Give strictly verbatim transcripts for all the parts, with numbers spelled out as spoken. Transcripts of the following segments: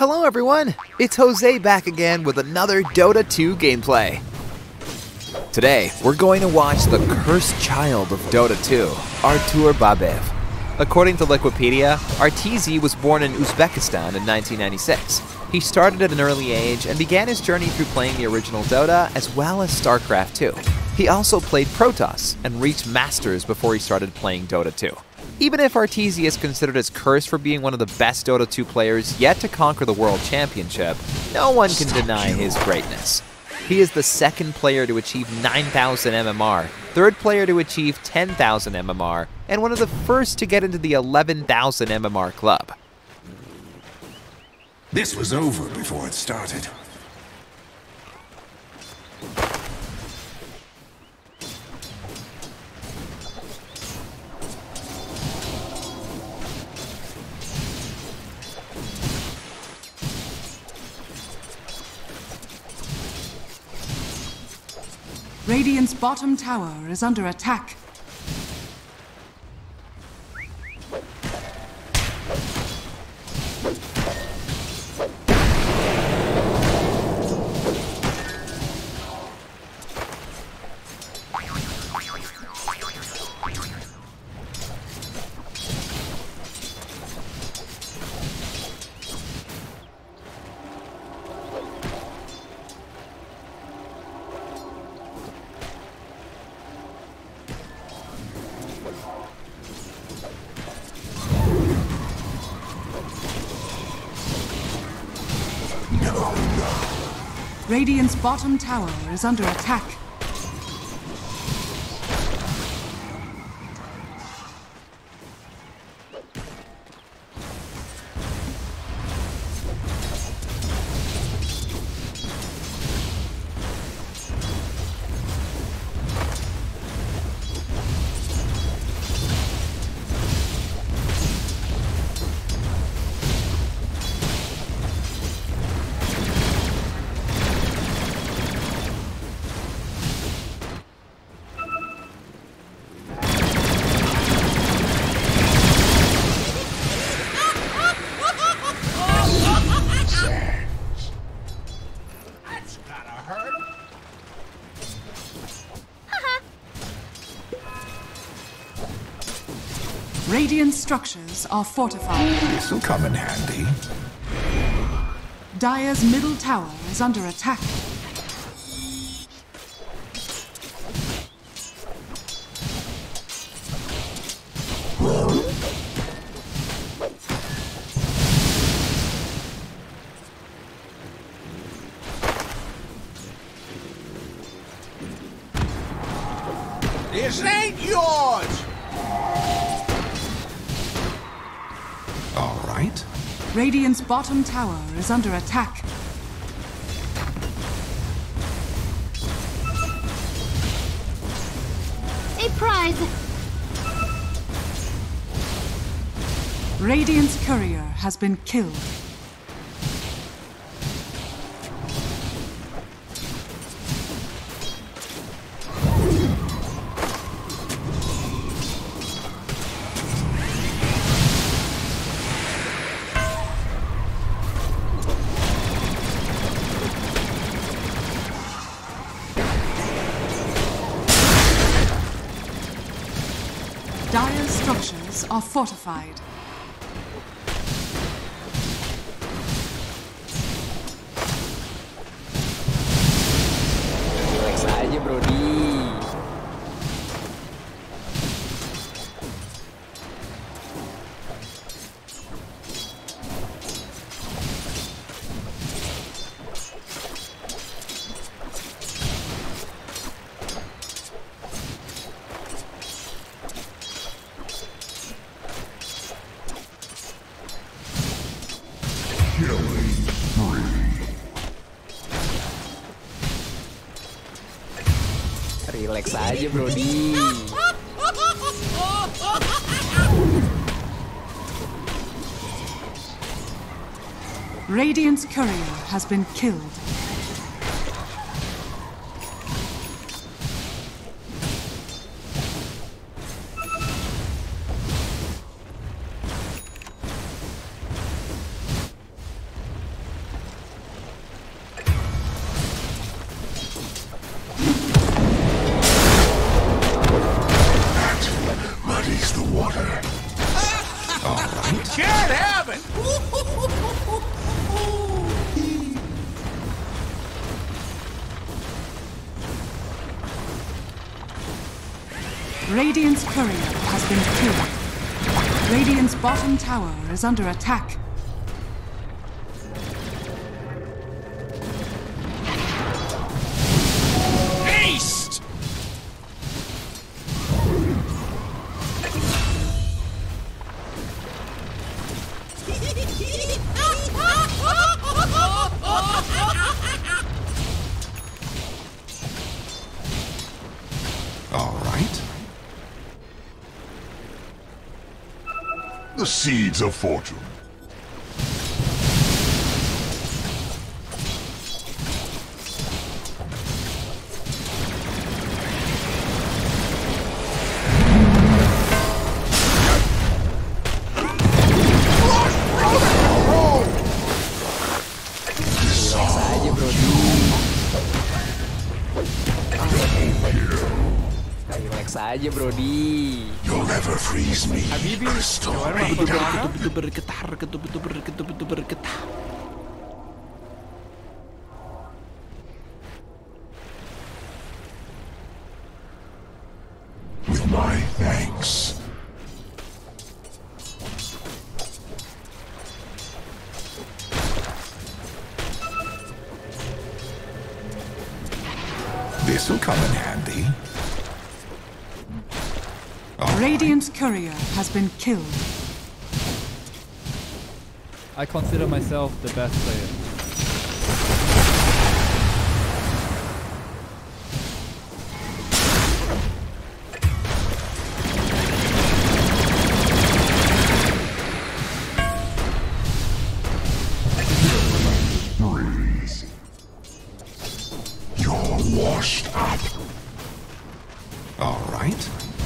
Hello everyone, it's Jose back again with another Dota two gameplay. Today, we're going to watch the cursed child of Dota two, Artur Babev. According to Wikipedia, R T Z was born in Uzbekistan in nineteen ninety-six. He started at an early age and began his journey through playing the original Dota as well as StarCraft two. He also played Protoss and reached Masters before he started playing Dota two. Even if R T Z is considered as cursed for being one of the best Dota two players yet to conquer the World Championship, no one can deny his greatness. He is the second player to achieve nine thousand M M R, third player to achieve ten thousand M M R, and one of the first to get into the eleven thousand M M R club. This was over before it started. Radiant's bottom tower is under attack. Radiant's bottom tower is under attack. Radiant structures are fortified. This'll come in handy. Dire's middle tower is under attack. This ain't yours! All right. Radiant's bottom tower is under attack. A prize! Radiant's courier has been killed. Dire's structures are fortified. Relax aja, Brody. Relax aja, Brody. Radiant's courier has been killed. it! Radiant's courier has been killed. Radiant's bottom tower is under attack. Haste! All right. The seeds of fortune. Relax aja, Brody. You'll never freeze me, Crystal Maiden. Betul-betul bergetar, betul-betul bergetar, betul-betul bergetar. With my thanks. This'll come in handy. Radiant's courier has been killed. I consider myself the best player. Breeze. You're washed up. All right.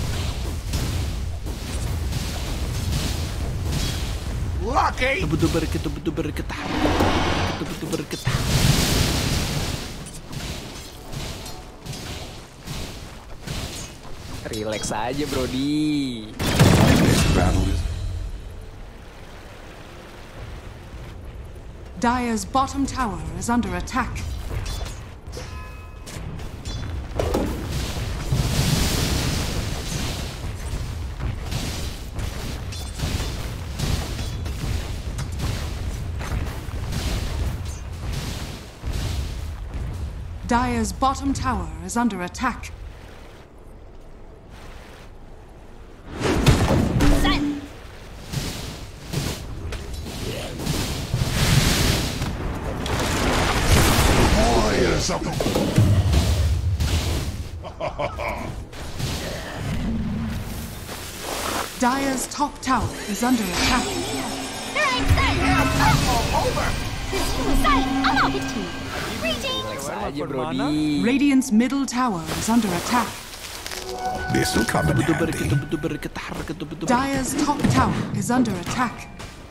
Lucky. Betul-betul bergetar, betul-betul bergetar, betul-betul bergetar. Relax aja, Brody. This battle is Dire's bottom tower is under attack. Dire's bottom tower is under attack. warriors of the... Dire's top tower is under attack. Relax aja, Brody. Radiant's middle tower is under attack. This'll come in Betul-betul handy. bergetar, betul bergetar, betul-betul Dire's top tower is under attack.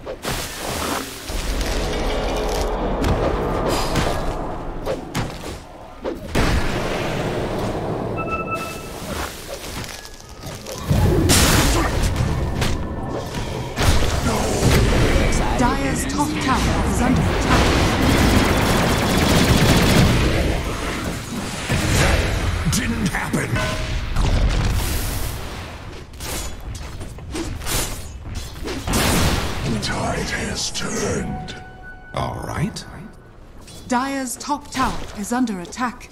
Dire's top tower is under attack. Didn't happen. The tide has turned. All right. Dire's top tower is under attack.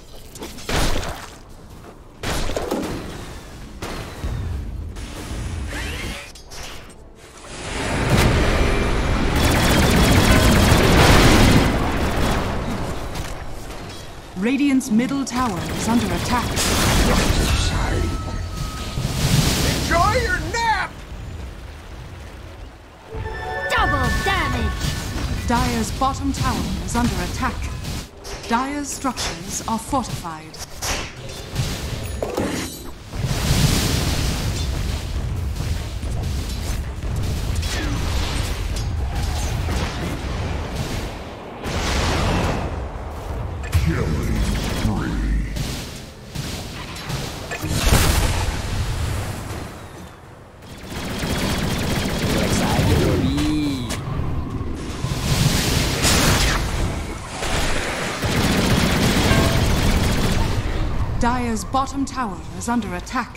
Radiant's middle tower is under attack. Enjoy your nap! Double damage! Dire's bottom tower is under attack. Dire's structures are fortified. Killing spree. Relax aja, Brody. Dire's bottom tower is under attack.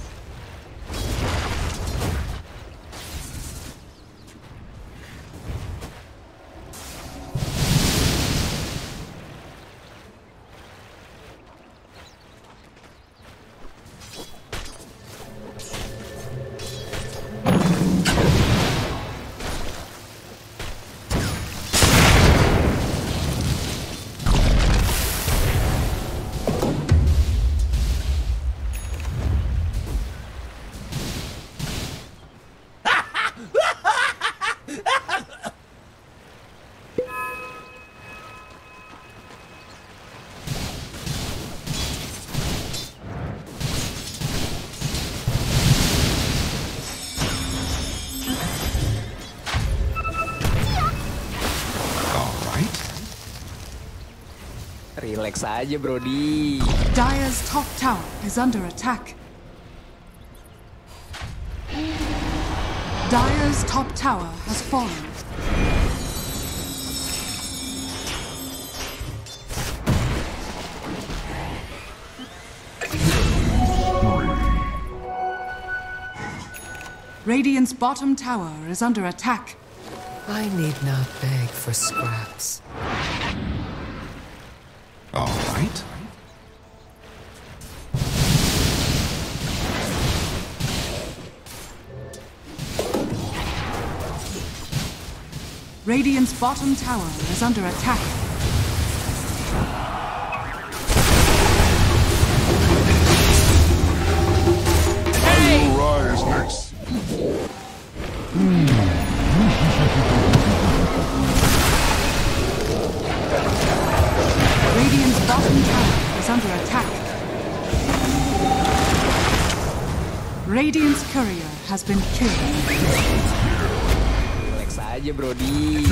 Relax aja, Brody. Dire's top tower is under attack. Dire's top tower has fallen. Radiant's bottom tower is under attack. I need not beg for scraps. All right. Radiant's bottom tower is under attack. I will rise next. Radiant's bottom tower is under attack. Radiant's courier has been killed. Relax aja, Brody.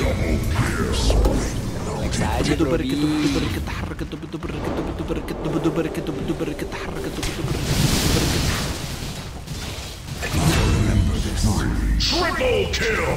Relax aja, Brody. Triple kill!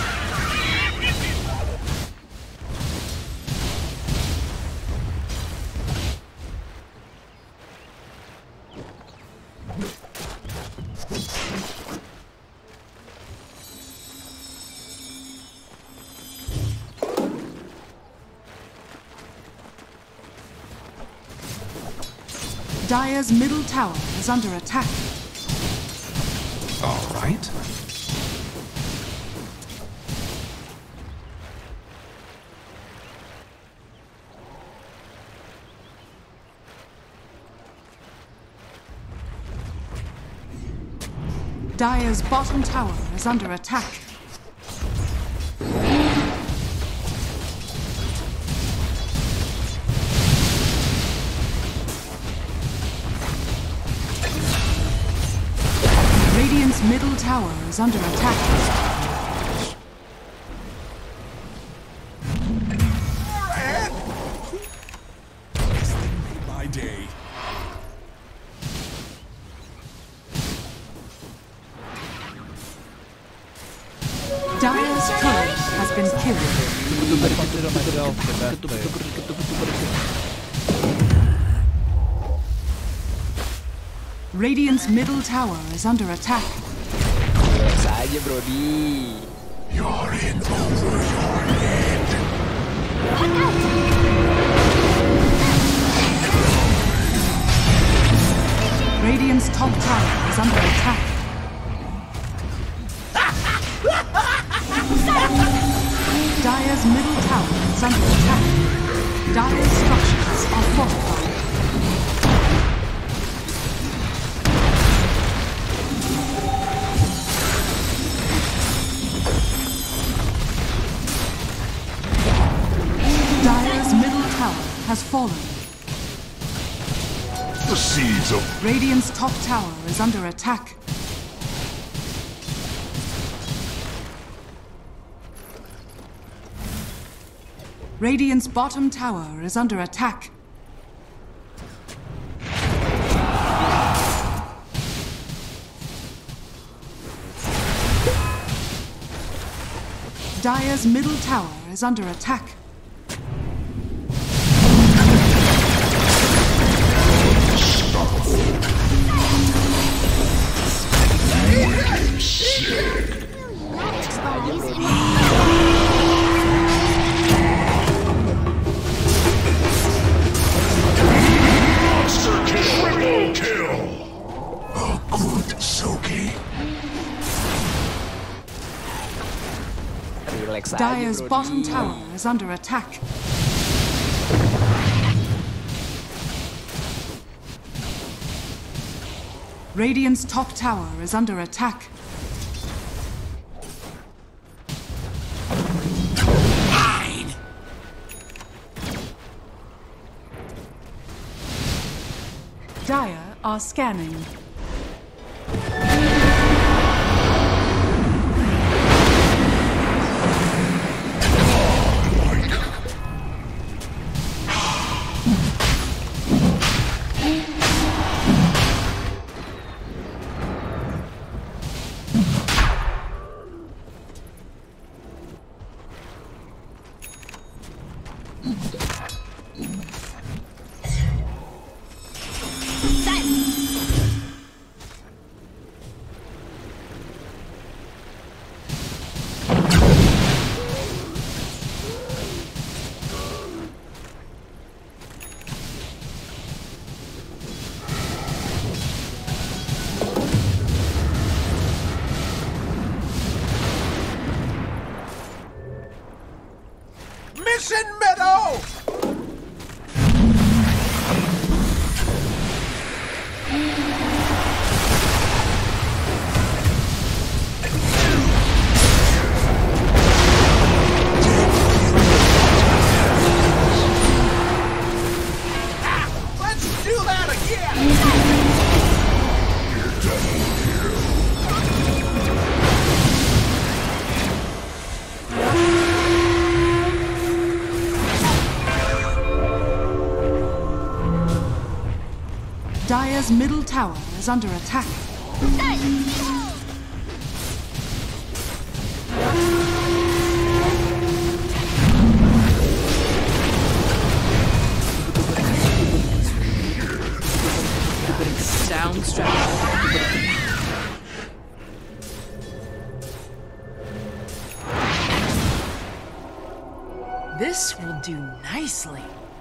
Dire's middle tower is under attack. All right. Dire's bottom tower is under attack. Radiant's middle tower is under attack. My day. Dire's turret has been killed. I consider myself the best player. Radiant's middle tower is under attack. Relax aja, Brody. You're in over your head. Radiant's top tower is under attack. Dire's middle tower is under attack. Dire's structures are fortified. Dire's middle tower has fallen. The seeds of Radiant's top tower is under attack. Radiant's bottom tower is under attack. Dire's middle tower is under attack. Dire's bottom tower is under attack. Radiant's top tower is under attack. Dire are scanning. Mission Meadow! Let's do that again! Dire's middle tower is under attack. Sound strategy. This will do nicely.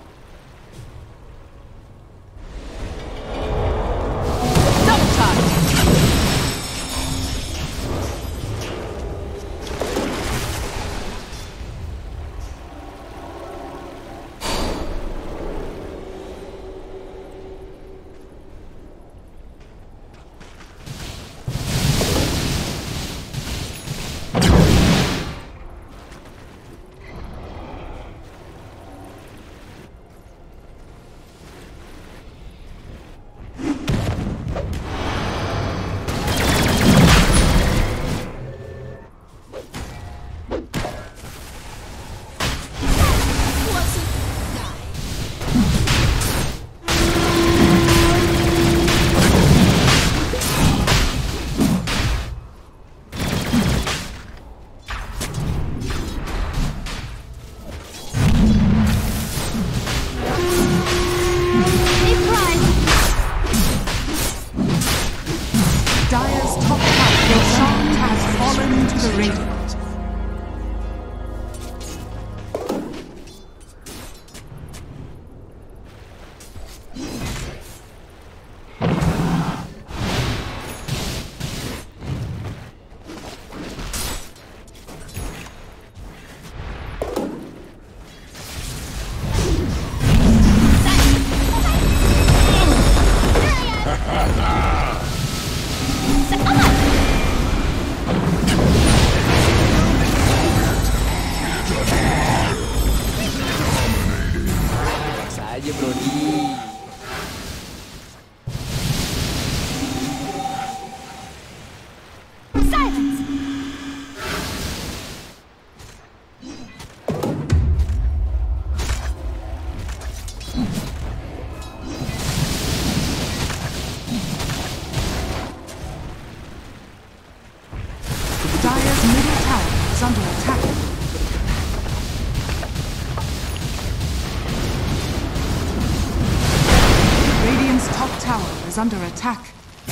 Is under attack.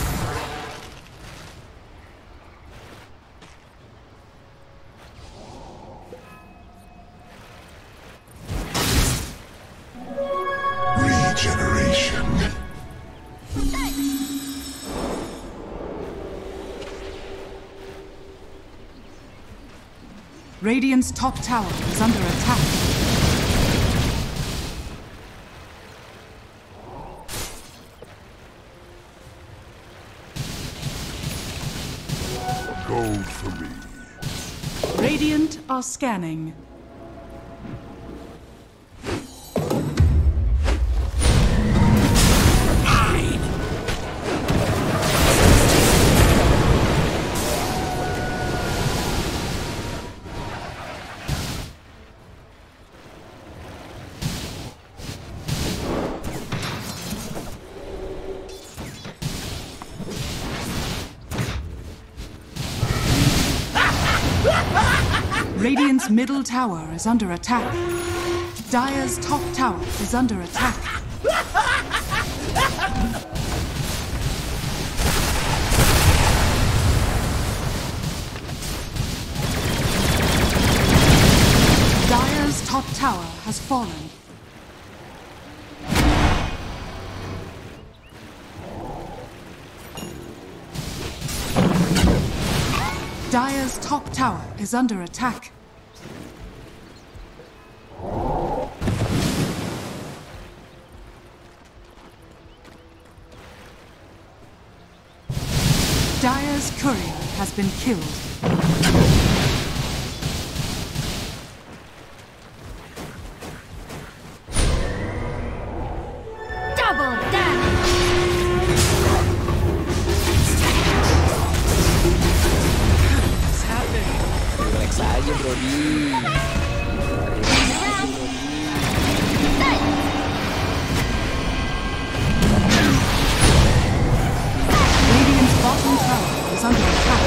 Regeneration. Radiant's top tower is under attack. Gold for me. Radiant are scanning. Radiant's middle tower is under attack. Dire's top tower is under attack. Dire's top tower has fallen. Dire's top tower is under attack. Dire's courier has been killed. Double damage! Relax aja, Brody. Radiant's bottom tower is under attack.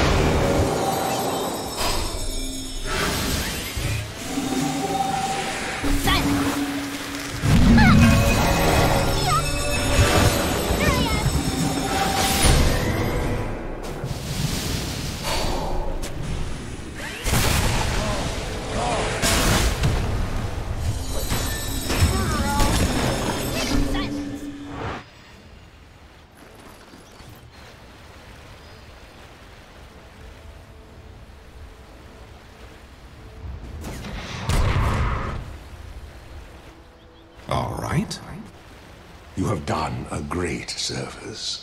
All right. You have done a great service.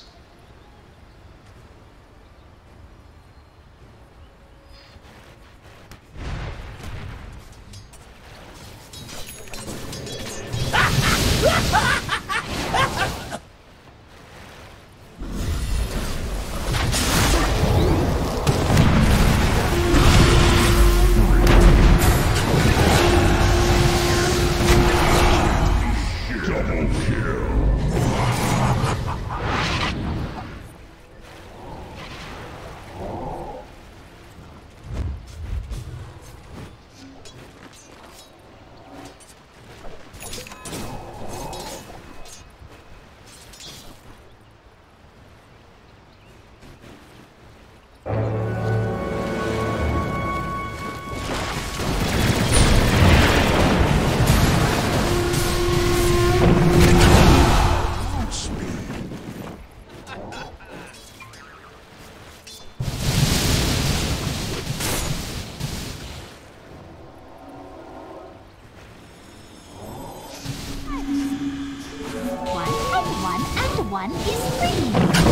One is three.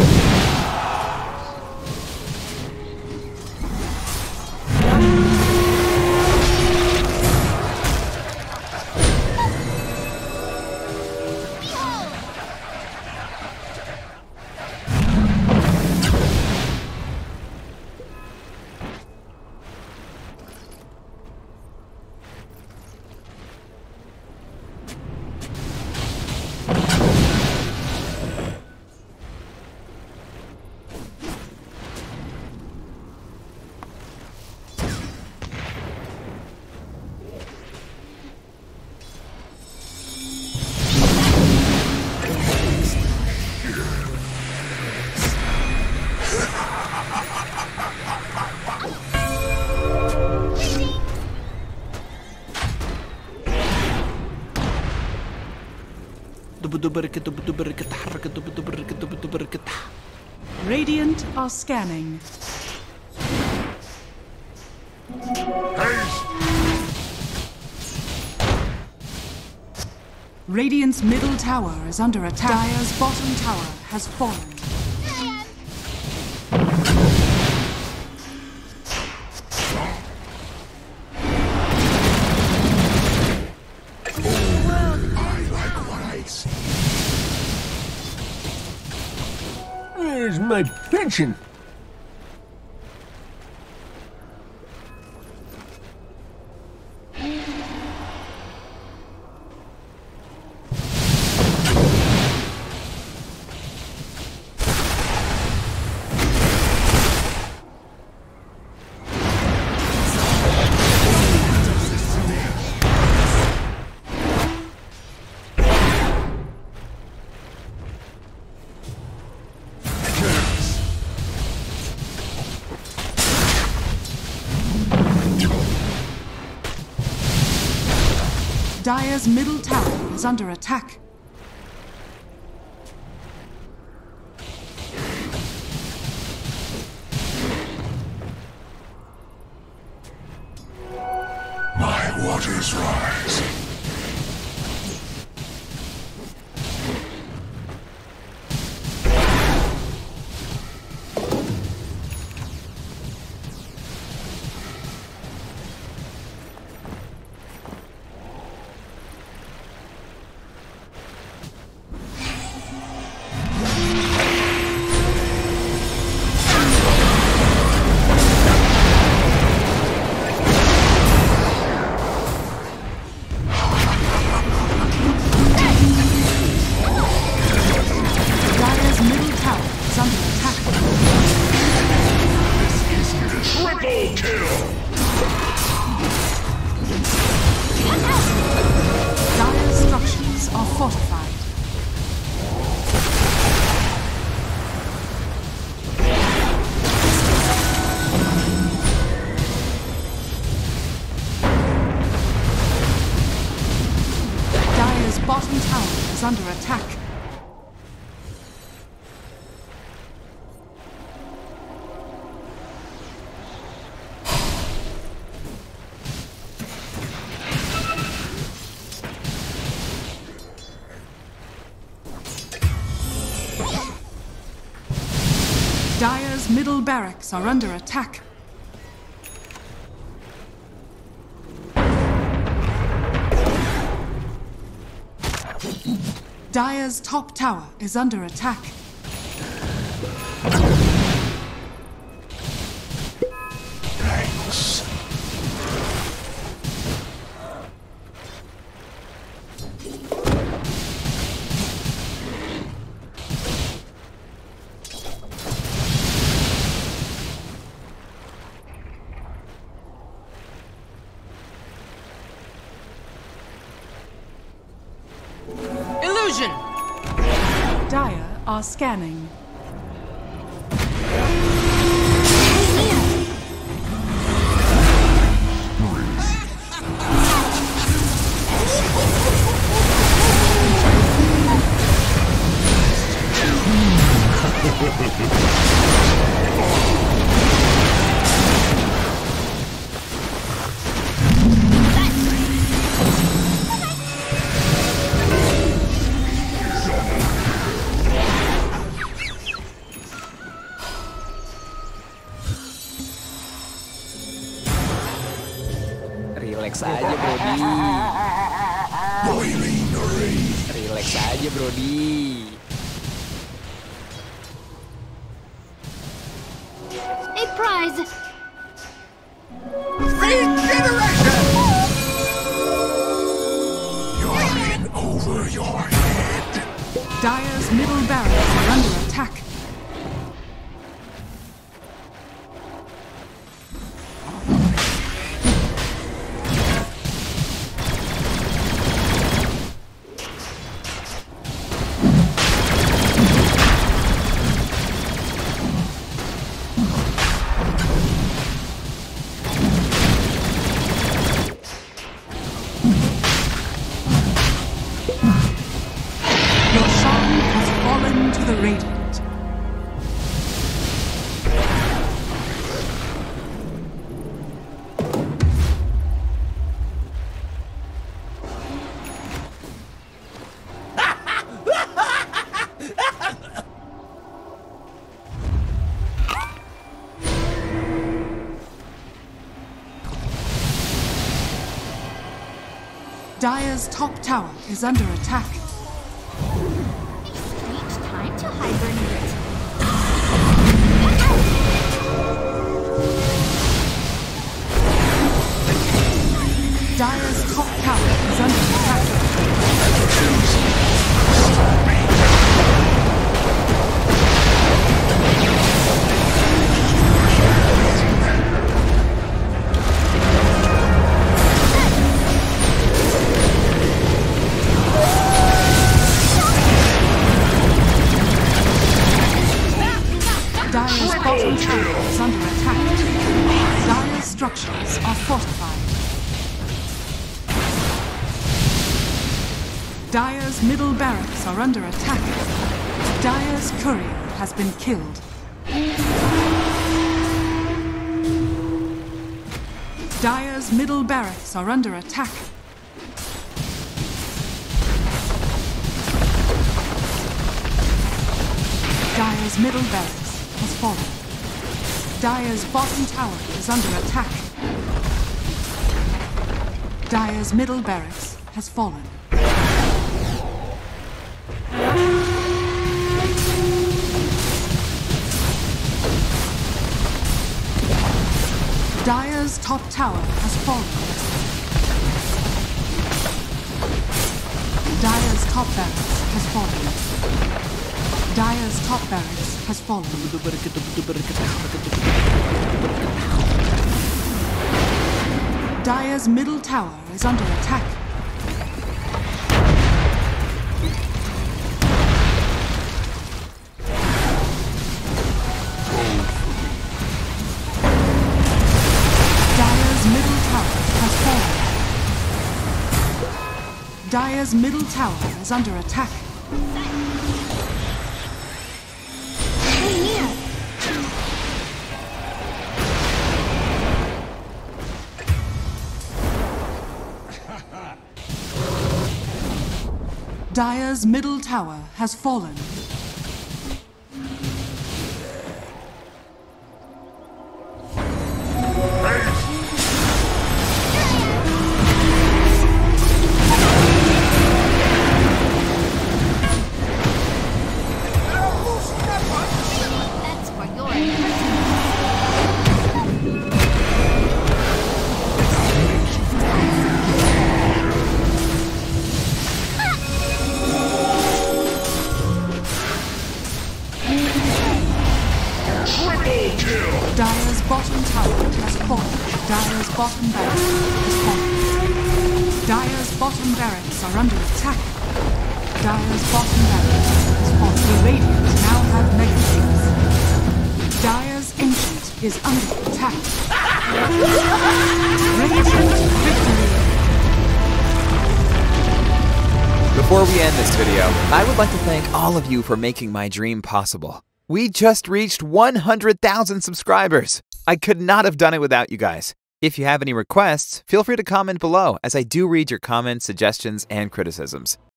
Radiant are scanning. Haste! Radiant's middle tower is under attack. Dire's bottom tower has fallen. I like what I see. Where's my pension? Dire's middle tower is under attack. My waters rise. Bottom tower is under attack. Dire's middle barracks are under attack. Dire's top tower is under attack. Thanks. Illusion! Dire are scanning. Relax aja, Brody. Boiling rage. Relax aja, Brody. A prize! Regeneration! You're in over your head. Dire's middle barracks are under attack. Your song has fallen to the Radiant. Dire's top tower is under attack. Each time to hibernate. Dire's top tower is under attack. Dire's bottom tower is under attack. Dire's structures are fortified. Dire's middle barracks are under attack. Dire's courier has been killed. Dire's middle barracks are under attack. Dire's middle barracks has fallen. Dire's bottom tower is under attack. Dire's middle barracks has fallen. Dire's top tower has fallen. Dire's top barracks has fallen. Dire's top barracks has fallen. Dire's middle tower is under attack. Dire's middle tower is under attack. Stay near. Dire's middle tower has fallen. That's for your Dire's bottom tower has fallen. Dire's bottom barracks has fallen. Dire's bottom barracks are under attack. Dire's bottom barracks has fallen. The Radiant now have mega shields. Dire's ancient is under attack. Radiant victory. Before we end this video, I would like to thank all of you for making my dream possible. We just reached one hundred thousand subscribers. I could not have done it without you guys. If you have any requests, feel free to comment below, as I do read your comments, suggestions, and criticisms.